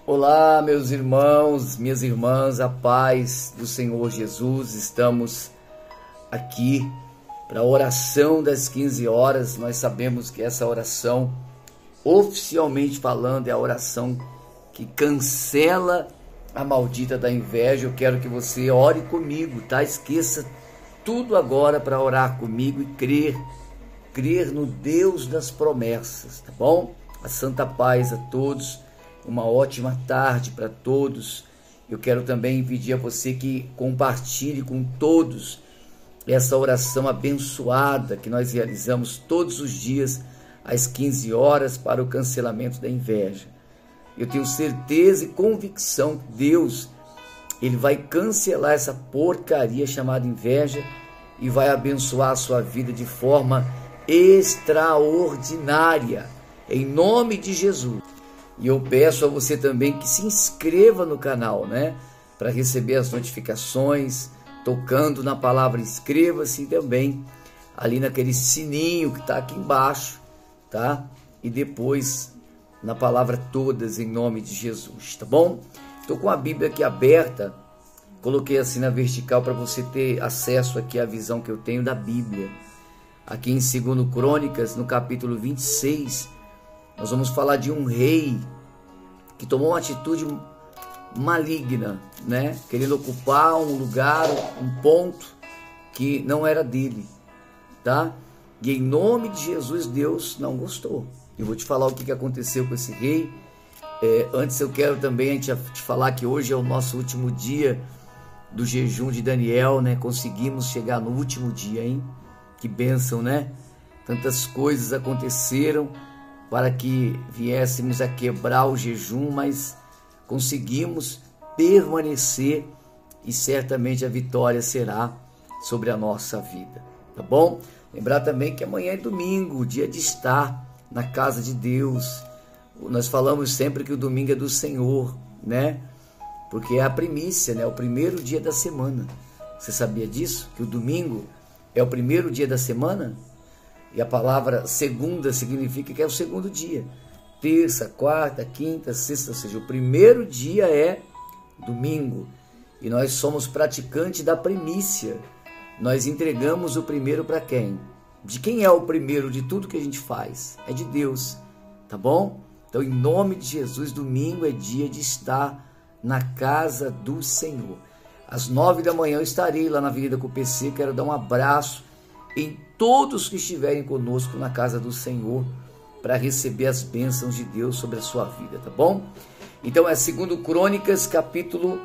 Olá, meus irmãos, minhas irmãs, a paz do Senhor Jesus. Estamos aqui para a oração das 15 horas. Nós sabemos que essa oração, oficialmente falando, é a oração que cancela a maldita da inveja. Eu quero que você ore comigo, tá? Esqueça tudo agora para orar comigo e crer no Deus das promessas, tá bom? A santa paz a todos. Uma ótima tarde para todos. Eu quero também pedir a você que compartilhe com todos essa oração abençoada que nós realizamos todos os dias às 15 horas para o cancelamento da inveja. Eu tenho certeza e convicção que Deus, Ele vai cancelar essa porcaria chamada inveja e vai abençoar a sua vida de forma extraordinária, em nome de Jesus. E eu peço a você também que se inscreva no canal, né? Para receber as notificações, tocando na palavra inscreva-se, e também ali naquele sininho que está aqui embaixo, tá? E depois na palavra todas em nome de Jesus, tá bom? Estou com a Bíblia aqui aberta, coloquei assim na vertical para você ter acesso aqui à visão que eu tenho da Bíblia. Aqui em 2 Crônicas, no capítulo 26, nós vamos falar de um rei que tomou uma atitude maligna, né? Querendo ocupar um lugar, um ponto que não era dele, tá? E em nome de Jesus, Deus não gostou. Eu vou te falar o que aconteceu com esse rei. Antes eu quero também te falar que hoje é o nosso último dia do jejum de Daniel, né? Conseguimos chegar no último dia, hein? Que bênção, né? Tantas coisas aconteceram para que viéssemos a quebrar o jejum, mas conseguimos permanecer e certamente a vitória será sobre a nossa vida, tá bom? Lembrar também que amanhã é domingo, dia de estar na casa de Deus. Nós falamos sempre que o domingo é do Senhor, né? Porque é a primícia, né? O primeiro dia da semana. Você sabia disso? Que o domingo é o primeiro dia da semana? E a palavra segunda significa que é o segundo dia. Terça, quarta, quinta, sexta, ou seja, o primeiro dia é domingo. E nós somos praticantes da primícia. Nós entregamos o primeiro para quem? De quem é o primeiro de tudo que a gente faz? É de Deus, tá bom? Então, em nome de Jesus, domingo é dia de estar na casa do Senhor. Às 9 da manhã eu estarei lá na Avenida CUPC. Quero dar um abraço em todos que estiverem conosco na casa do Senhor para receber as bênçãos de Deus sobre a sua vida, tá bom? Então é 2 Crônicas, capítulo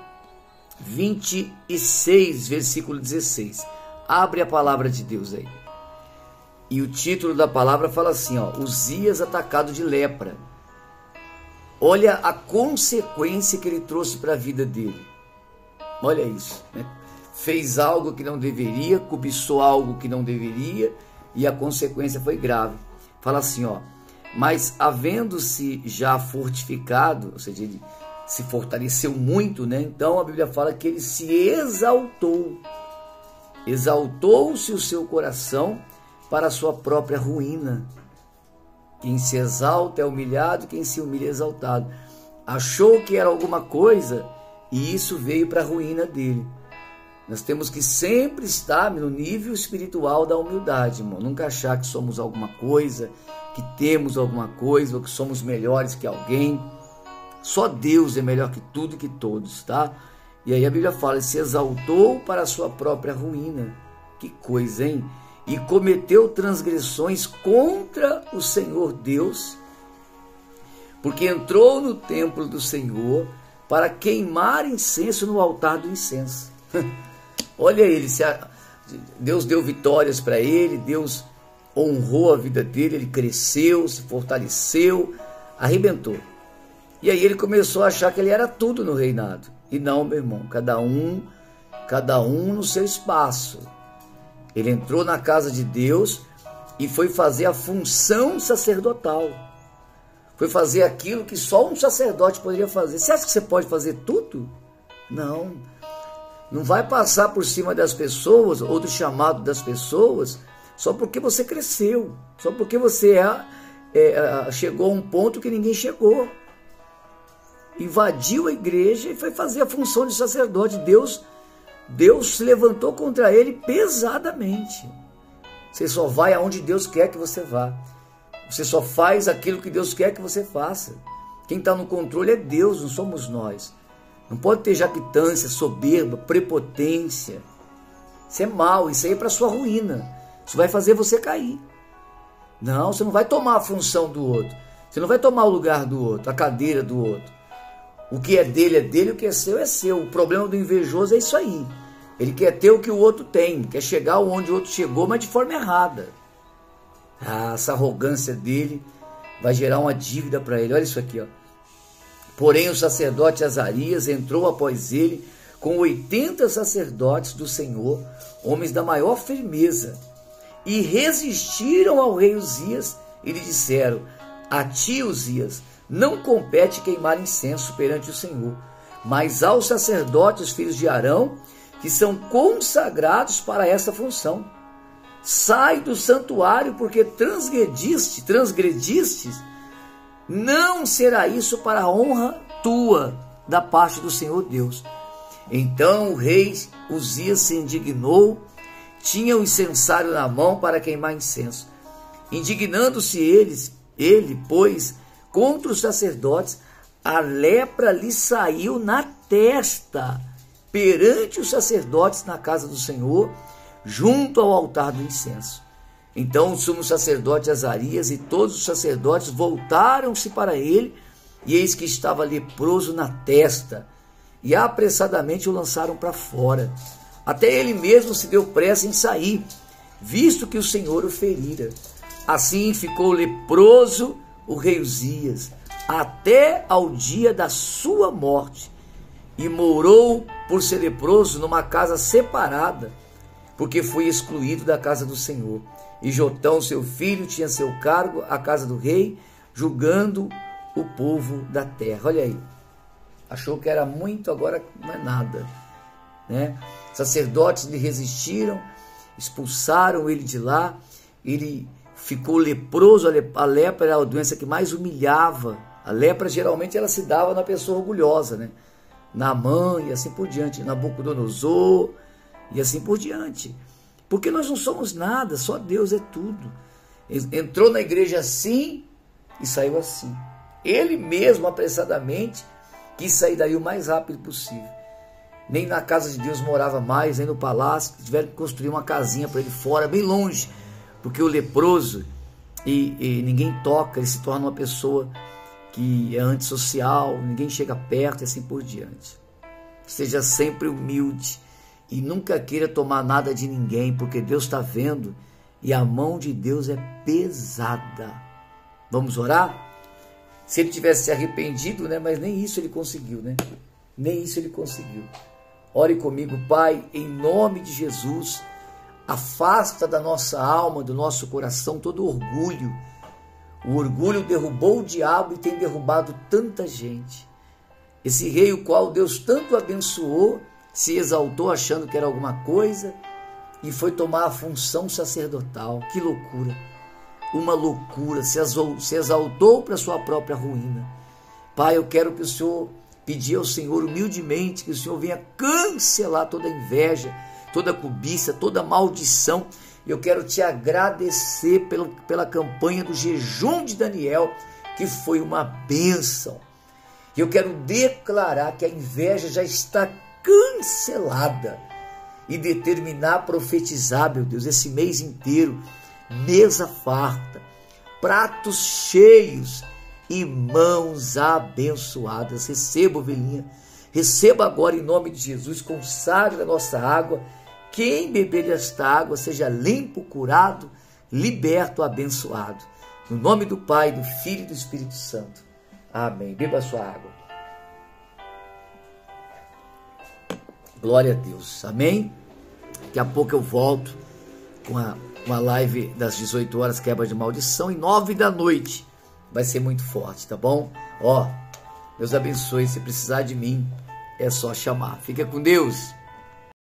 26, versículo 16. Abre a palavra de Deus aí. E o título da palavra fala assim, ó: Uzias atacado de lepra. Olha a consequência que ele trouxe para a vida dele. Olha isso, né? Fez algo que não deveria, cobiçou algo que não deveria, e a consequência foi grave. Fala assim, ó: mas havendo-se já fortificado, ou seja, ele se fortaleceu muito, né? Então a Bíblia fala que ele se exaltou. Exaltou-se o seu coração para a sua própria ruína. Quem se exalta é humilhado, quem se humilha é exaltado. Achou que era alguma coisa e isso veio para a ruína dele. Nós temos que sempre estar no nível espiritual da humildade, irmão. Nunca achar que somos alguma coisa, que temos alguma coisa, ou que somos melhores que alguém. Só Deus é melhor que tudo e que todos, tá? E aí a Bíblia fala, se exaltou para a sua própria ruína. Que coisa, hein? E cometeu transgressões contra o Senhor Deus, porque entrou no templo do Senhor para queimar incenso no altar do incenso. Olha ele, Deus deu vitórias para ele, Deus honrou a vida dele, ele cresceu, se fortaleceu, arrebentou. E aí ele começou a achar que ele era tudo no reinado. E não, meu irmão, cada um no seu espaço. Ele entrou na casa de Deus e foi fazer a função sacerdotal. Foi fazer aquilo que só um sacerdote poderia fazer. Você acha que você pode fazer tudo? Não. Não vai passar por cima das pessoas ou do chamado das pessoas só porque você cresceu, só porque você chegou a um ponto que ninguém chegou. invadiu a igreja e foi fazer a função de sacerdote. Deus se levantou contra ele pesadamente. Você só vai aonde Deus quer que você vá. Você só faz aquilo que Deus quer que você faça. Quem está no controle é Deus, não somos nós. Não pode ter jactância, soberba, prepotência. Isso é mal, isso aí é para sua ruína. Isso vai fazer você cair. Não, você não vai tomar a função do outro. Você não vai tomar o lugar do outro, a cadeira do outro. O que é dele, o que é seu é seu. O problema do invejoso é isso aí. Ele quer ter o que o outro tem, quer chegar onde o outro chegou, mas de forma errada. Essa arrogância dele vai gerar uma dívida para ele. Olha isso aqui, ó. Porém o sacerdote Azarias entrou após ele com 80 sacerdotes do Senhor, homens da maior firmeza, e resistiram ao rei Uzias e lhe disseram: a ti, Uzias, não compete queimar incenso perante o Senhor, mas aos sacerdotes, filhos de Arão, que são consagrados para essa função. Sai do santuário, porque transgrediste, não será isso para a honra tua da parte do Senhor Deus. Então o rei Uzias se indignou, tinha o incensário na mão para queimar incenso. Indignando-se ele, pois, contra os sacerdotes, a lepra lhe saiu na testa, perante os sacerdotes na casa do Senhor, junto ao altar do incenso. Então o sumo sacerdote Azarias e todos os sacerdotes voltaram-se para ele, e eis que estava leproso na testa, e apressadamente o lançaram para fora. Até ele mesmo se deu pressa em sair, visto que o Senhor o ferira. Assim ficou leproso o rei Uzias, até ao dia da sua morte, e morou por ser leproso numa casa separada, porque foi excluído da casa do Senhor. E Jotão, seu filho, tinha seu cargo a casa do rei, julgando o povo da terra. Olha aí, achou que era muito, agora não é nada, né? Sacerdotes lhe resistiram, expulsaram ele de lá, ele ficou leproso. A lepra era a doença que mais humilhava. A lepra geralmente ela se dava na pessoa orgulhosa, né? Naamã e assim por diante, Nabucodonosor e assim por diante. Porque nós não somos nada, só Deus é tudo. Entrou na igreja assim e saiu assim. Ele mesmo, apressadamente, quis sair daí o mais rápido possível. Nem na casa de Deus morava mais, nem no palácio. Tiveram que construir uma casinha para ele fora, bem longe. Porque o leproso, e ninguém toca, ele se torna uma pessoa que é antissocial, ninguém chega perto e assim por diante. Seja sempre humilde e nunca queira tomar nada de ninguém, porque Deus está vendo e a mão de Deus é pesada. Vamos orar? Se ele tivesse se arrependido, né? Mas nem isso ele conseguiu, né? Nem isso ele conseguiu. Ore comigo, Pai, em nome de Jesus. Afasta da nossa alma, do nosso coração, todo orgulho. O orgulho derrubou o diabo e tem derrubado tanta gente. Esse rei, o qual Deus tanto abençoou, se exaltou achando que era alguma coisa e foi tomar a função sacerdotal. Que loucura! Uma loucura, se exaltou para sua própria ruína. Pai, eu quero que o Senhor, pedir ao Senhor humildemente, que o Senhor venha cancelar toda inveja, toda cobiça, toda maldição. Eu quero te agradecer pela campanha do jejum de Daniel, que foi uma bênção. Eu quero declarar que a inveja já está cancelada e determinar, profetizar, meu Deus, esse mês inteiro, mesa farta, pratos cheios e mãos abençoadas. Receba, ovelhinha, receba agora em nome de Jesus, consagre a nossa água. Quem beber desta água seja limpo, curado, liberto, abençoado. No nome do Pai, do Filho e do Espírito Santo. Amém. Beba a sua água. Glória a Deus. Amém. Daqui a pouco eu volto com uma live das 18 horas, quebra de maldição, e 9 da noite. Vai ser muito forte, tá bom? Ó, Deus abençoe. Se precisar de mim, é só chamar. Fica com Deus.